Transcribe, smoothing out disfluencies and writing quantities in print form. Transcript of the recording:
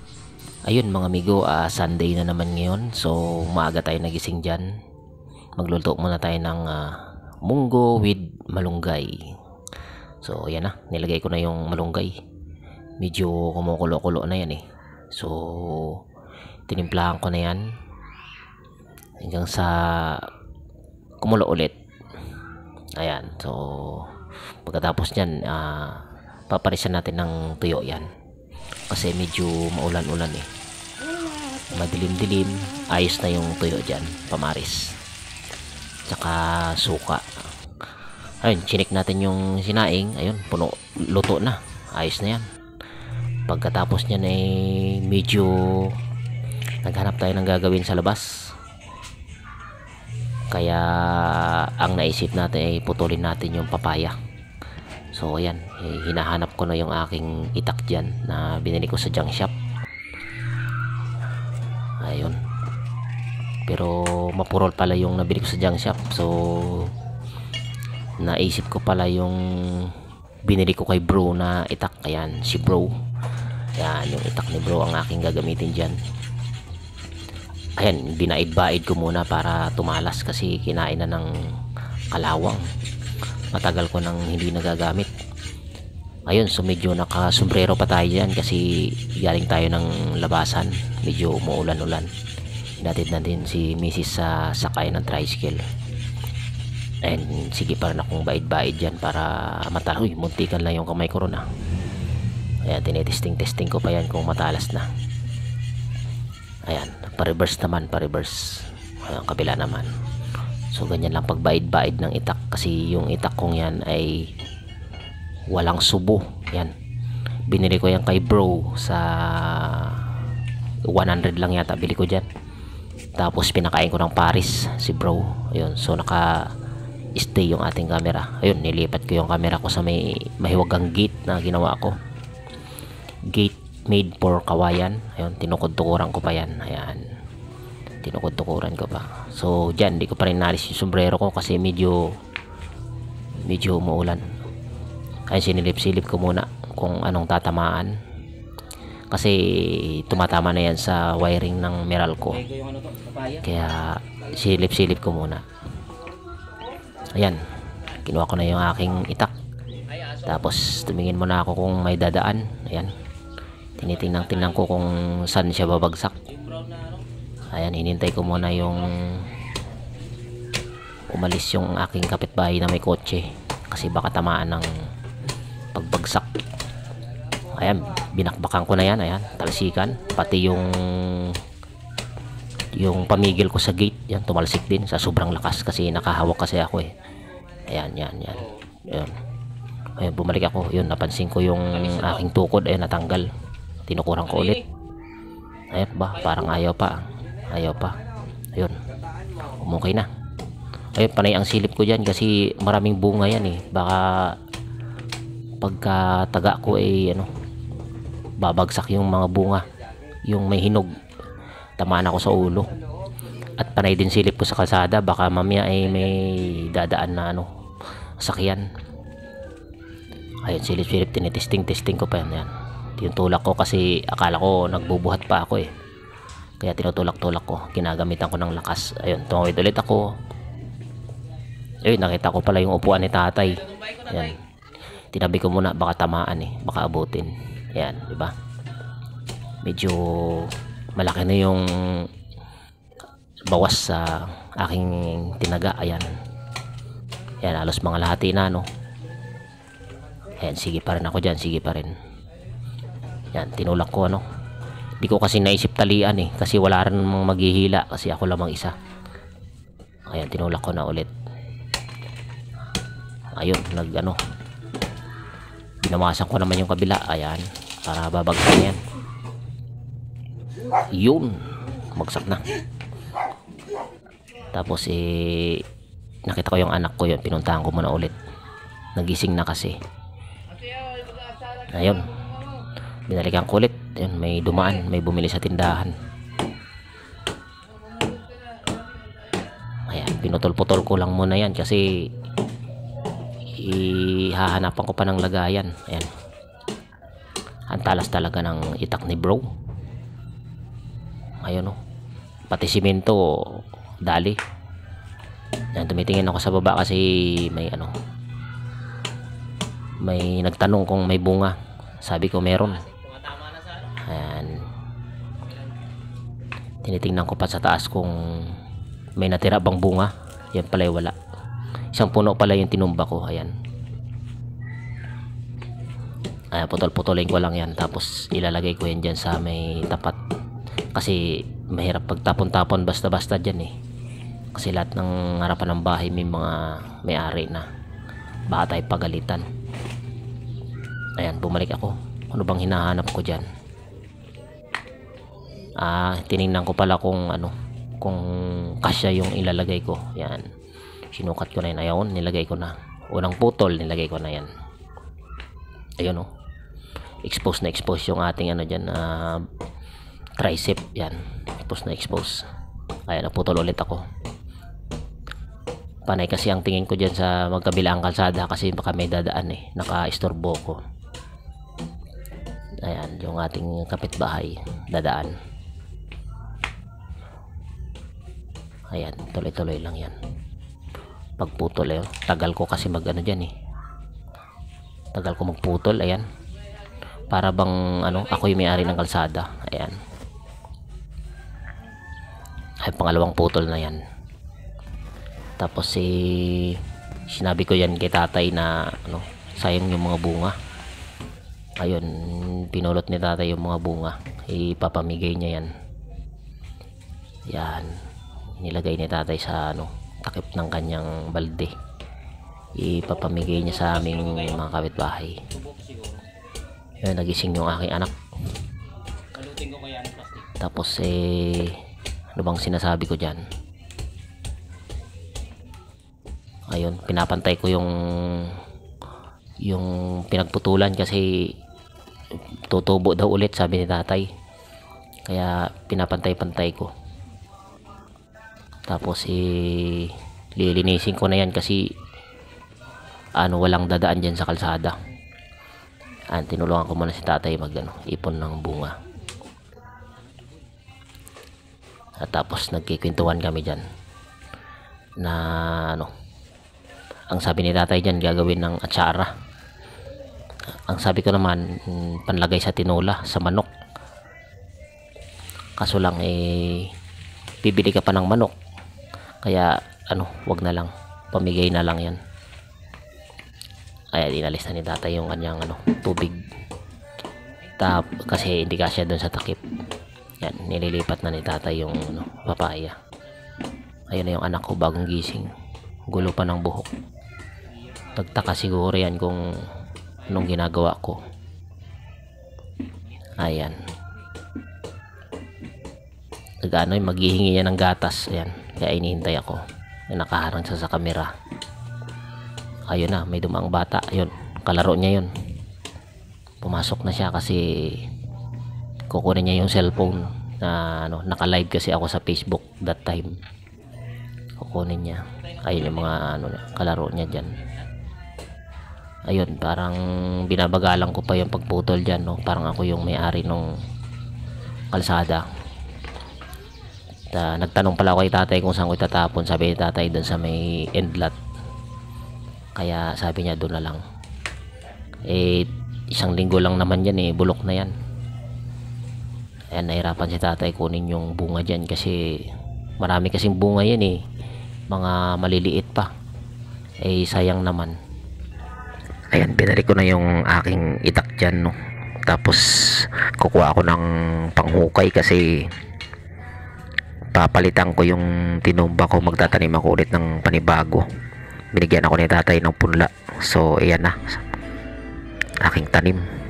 Ayun mga amigo, Sunday na naman ngayon. So maaga tayo nagising dyan. Magluluto muna tayo ng munggo with malunggay. So ayan na, nilagay ko na yung malunggay. Medyo kumukulo-kulo na yan eh. So tinimplahan ko na yan hanggang sa kumulo ulit. Ayan, so pagkatapos nyan, paparisan natin ng tuyo yan. Kasi medyo maulan-ulan eh, madilim-dilim. Ayos na yung tuyo dyan, pamaris tsaka suka. Ayun, chinik natin yung sinaing. Ayun, puno, luto na, ayos na yan. Pagkatapos nyan ay medyo naghanap tayo ng gagawin sa labas, kaya ang naisip natin ay putulin natin yung papaya. So ayan, hinahanap ko na yung aking itak dyan na binili ko sa junk shop. Ayun, pero mapurol pala yung nabili ko sa junk shop. So naisip ko pala yung binili ko kay bro na itak. Ayan, si bro. Ayan, yung itak ni bro ang aking gagamitin dyan. Ayan, binaid-baid ko muna para tumalas kasi kinain na ng kalawang. Matagal ko nang hindi nagagamit. Ayun, so medyo nakasombrero pa tayo dyan kasi galing tayo ng labasan. Medyo umuulan-ulan. Hinatid na din si Mrs. sa sakay ng tricycle. And sige pa rin akong baid-baid dyan para matalas. Uy, muntikan lang yung kamay ko ron ah. Ayan, tinetesting-testing ko pa yan kung matalas na. Ayan, pa-reverse naman, pa-reverse. Ayan, kabila naman. So ganyan lang pagbaid-baid ng itak kasi yung itak kong yan ay walang subo. Yan, binili ko yan kay bro sa 100 lang yata bili ko dyan. Tapos pinakain ko ng Paris si bro. Ayun, so naka stay yung ating camera. Ayun, nilipat ko yung camera ko sa may mahiwagang gate na ginawa ko. Gate made for kawayan. Ayun, tinukod-tukuran ko pa yan. Ayan, tinukod-tukuran ko pa. So dyan, di ko pa rin nalis yung sombrero ko kasi medyo umuulan. Kaya sinilip-silip ko muna kung anong tatamaan kasi tumatama na yan sa wiring ng Meralco. Kaya silip-silip ko muna. Ayan, kinuha ko na yung aking itak. Tapos tumingin muna ako kung may dadaan. Ayan, tinitingnan ko kung saan siya babagsak. Ayan, hinintay ko muna yung umalis yung aking kapitbahay na may kotse kasi baka tamaan ng pagbagsak. Ayan, binakbakan ko na yan. Ayan, talsikan. Pati yung pamigil ko sa gate, yan, tumalsik din sa sobrang lakas kasi nakahawak kasi ako eh. Ayan, yan. Ayan, ayan, bumalik ako. Yun, napansin ko yung aking tukod. Ayan, natanggal. Tinukuran ko ulit. Ayan ba, parang ayaw pa. Ayun, umukay na. Ayun, panay ang silip ko dyan kasi maraming bunga yan eh. Baka pagka taga ko ay babagsak yung mga bunga, yung may hinog, tamaan ako sa ulo. At panay din silip ko sa kalsada, baka mamaya ay may dadaan na sakyan. Ayun, silip-silip, tinitesting ko pa yan. Yung tulak ko kasi akala ko nagbubuhat pa ako eh, kaya tinutulak-tulak ko, ginagamitan ko ng lakas. Ayun, tumawid ulit ako. Ayun, nakita ko pala yung upuan ni tatay. Ayan, tinabi ko muna, baka tamaan eh, baka abutin. Ayan, diba? Medyo malaki na yung bawas sa aking tinaga. Ayan, ayan, halos mga lahati na Ayan, sige pa rin ako dyan, sige pa rin. Ayan, tinulak ko Hindi ko kasi naisip talian eh, kasi wala rin maghihila kasi ako lamang isa. Ayan, tinulak ko na ulit. Ayun, binamasan ko naman yung kabila. Ayan, para babagsak yan. Yun, bagsak na. Tapos nakita ko yung anak ko. Yun, pinuntahan ko muna ulit. Nagising na kasi. Ayun, binalikan ko ulit. Ayun, may dumaan, may bumili sa tindahan. Ayan, pinutol-putol ko lang muna yan kasi ihahanapan ko pa ng lagayan. Ayan, ang talas talaga ng itak ni bro. Ayun oh. Pati simento dali. Yan, tumitingin ako sa baba kasi may may nagtanong kung may bunga. Sabi ko meron. Ayan. Tinitingnan ko pa sa taas kung may natira bang bunga. Yan pala wala. Isang puno pala yung tinumba ko. Ayan. Ayan, putol-putulin ko lang yan. Tapos ilalagay ko yan dyan sa may tapat. Kasi mahirap pagtapon-tapon basta-basta dyan eh. Kasi lahat ng harapan ng bahay may mga may-ari na. Baka tayo pagalitan. Ayan, bumalik ako. Ano bang hinahanap ko dyan? Tinignan ko pala kung kung kasya yung ilalagay ko. Yan, sinukat ko na yun. Ayun, nilagay ko na. Unang putol, nilagay ko na yan. Ayun oh. Expose na expose yung ating dyan, tricep. Yan, expose na expose. Ayan, naputol ulit ako. Panay kasi ang tingin ko dyan sa magkabilang kalsada kasi baka may dadaan eh. Naka-istorbo ko. Ayan, yung ating kapitbahay dadaan. Ayan, tuloy-tuloy lang yan. Pagputol eh. Tagal ko kasi dyan eh. Tagal ko magputol. Ayan. Para bang ako yung may-ari ng kalsada. Ayan. Ay, pangalawang putol na yan. Tapos sinabi ko yan kay tatay na sayang yung mga bunga. Ayun, pinulot ni tatay yung mga bunga. Ipapamigay niya yan. Yan. Nilagay ni tatay sa takip ng kanyang balde. Ipapamigay niya sa aming mga kapitbahay. Yan, nagising yung aking anak. Tapos ano bang sinasabi ko dyan? Ayun, pinapantay ko yung pinagputulan kasi tutubo daw ulit, sabi ni tatay. Kaya pinapantay-pantay ko. Tapos lilinisin ko na yan kasi walang dadaan dyan sa kalsada. Tinulungan ko muna si tatay ipon ng bunga. At tapos nagkikwentuhan kami dyan na ang sabi ni tatay dyan gagawin ng atsara. Ang sabi ko naman panlagay sa tinola, sa manok. Kaso lang bibili ka pa ng manok. Kaya wag na lang, pamigay na lang yan. Ay, inalis na ni tatay yung kanyang tubig. Kasi hindi kasya doon sa takip. Yan, nililipat na ni tatay yung papaya. Ayun na yung anak ko, bagong gising. Gulo pa ng buhok. Nagtaka siguro yan kung anong ginagawa ko. Ayan. Maghihingi yan ng gatas. Ayan. Kaya inihintay ako. Nakaharang siya sa kamera. Ayun na, may dumaang bata. Ayun, kalaro niya yun. Pumasok na siya kasi kukunin niya yung cellphone na naka-live kasi ako sa Facebook that time. Kukunin niya. Ayun yung mga kalaro niya dyan. Ayun, parang binabagalan ko pa yung pagputol dyan, parang ako yung may-ari nung kalsada. Nagtanong pala ako kay tatay kung saan ko itatapon. Sabi ni tatay doon sa may end lot. Kaya sabi niya doon na lang. Isang linggo lang naman yan bulok na yan. Ayan, nahirapan si tatay kunin yung bunga dyan kasi marami kasing bunga yan mga maliliit pa. Sayang naman. Ayan, binalik ko na yung aking itak dyan tapos kukuha ako ng panghukay kasi papalitan ko yung tinumba ko. Magtatanim ako ulit ng panibago. Binigyan ako ni tatay ng punla. So ayan na, aking tanim.